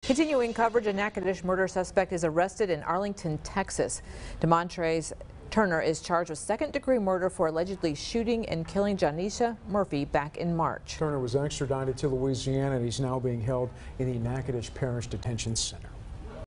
Continuing coverage, a Natchitoches murder suspect is arrested in Arlington, Texas. DeMontres Turner is charged with second-degree murder for allegedly shooting and killing Janisha Murphy back in March. Turner was extradited to Louisiana and he's now being held in the Natchitoches Parish Detention Center.